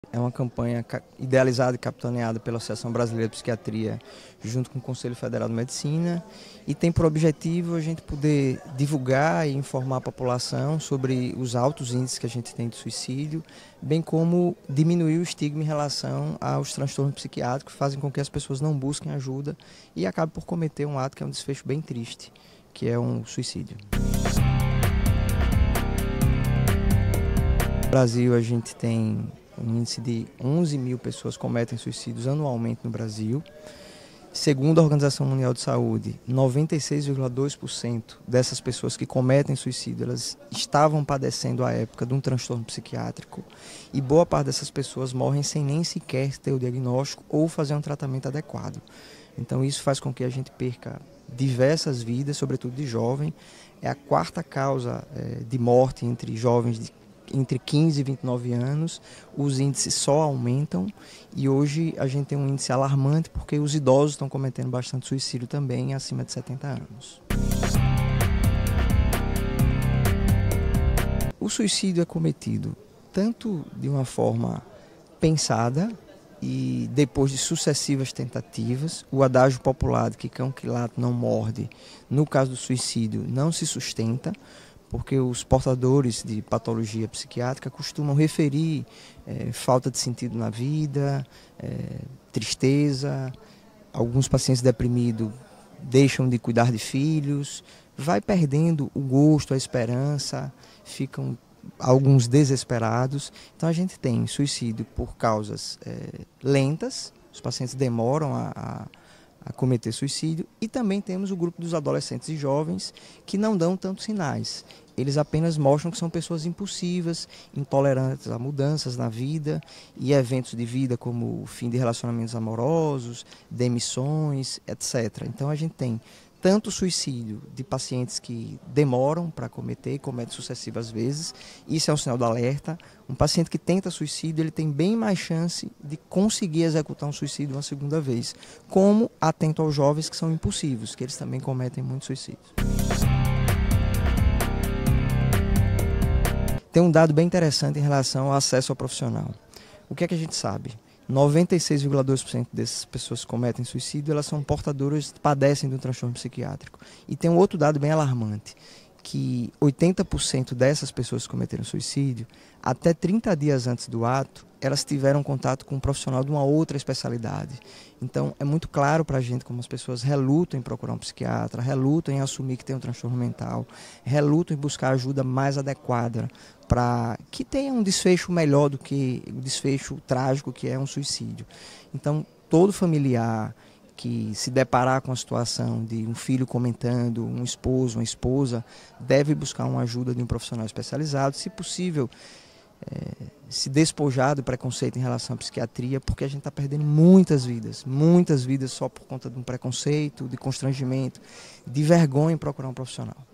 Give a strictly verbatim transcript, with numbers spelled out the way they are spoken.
É uma campanha idealizada e capitaneada pela Associação Brasileira de Psiquiatria, junto com o Conselho Federal de Medicina, e tem por objetivo a gente poder divulgar e informar a população sobre os altos índices que a gente tem de suicídio, bem como diminuir o estigma em relação aos transtornos psiquiátricos, que fazem com que as pessoas não busquem ajuda e acabem por cometer um ato que é um desfecho bem triste, que é um suicídio. No Brasil, a gente tem um índice de onze mil pessoas cometem suicídios anualmente no Brasil. Segundo a Organização Mundial de Saúde, noventa e seis vírgula dois por cento dessas pessoas que cometem suicídio, elas estavam padecendo à época de um transtorno psiquiátrico, e boa parte dessas pessoas morrem sem nem sequer ter o diagnóstico ou fazer um tratamento adequado. Então isso faz com que a gente perca diversas vidas, sobretudo de jovem. É a quarta causa é, de morte entre jovens de entre quinze e vinte e nove anos, os índices só aumentam e hoje a gente tem um índice alarmante porque os idosos estão cometendo bastante suicídio também acima de setenta anos. O suicídio é cometido tanto de uma forma pensada e depois de sucessivas tentativas. O adágio popular de que cão que late não morde, no caso do suicídio, não se sustenta, porque os portadores de patologia psiquiátrica costumam referir é, falta de sentido na vida, é, tristeza, alguns pacientes deprimidos deixam de cuidar de filhos, vai perdendo o gosto, a esperança, ficam alguns desesperados. Então a gente tem suicídio por causas é, lentas, os pacientes demoram a, a a cometer suicídio, e também temos o grupo dos adolescentes e jovens que não dão tantos sinais. Eles apenas mostram que são pessoas impulsivas, intolerantes a mudanças na vida e eventos de vida como o fim de relacionamentos amorosos, demissões, etcétera. Então a gente tem tanto suicídio de pacientes que demoram para cometer e cometem sucessivas vezes, isso é um sinal de alerta. Um paciente que tenta suicídio, ele tem bem mais chance de conseguir executar um suicídio uma segunda vez, como atento aos jovens que são impulsivos, que eles também cometem muitos suicídios. Tem um dado bem interessante em relação ao acesso ao profissional. O que é que a gente sabe? noventa e seis vírgula dois por cento dessas pessoas que cometem suicídio, elas são portadoras, padecem de um transtorno psiquiátrico. E tem um outro dado bem alarmante, que oitenta por cento dessas pessoas que cometeram suicídio, até trinta dias antes do ato, elas tiveram contato com um profissional de uma outra especialidade. Então é muito claro para a gente como as pessoas relutam em procurar um psiquiatra, relutam em assumir que tem um transtorno mental, relutam em buscar ajuda mais adequada para que tenha um desfecho melhor do que o desfecho trágico que é um suicídio. Então todo familiar que se deparar com a situação de um filho comentando, um esposo, uma esposa, deve buscar uma ajuda de um profissional especializado, se possível, é, se despojar do preconceito em relação à psiquiatria, porque a gente está perdendo muitas vidas, muitas vidas só por conta de um preconceito, de constrangimento, de vergonha em procurar um profissional.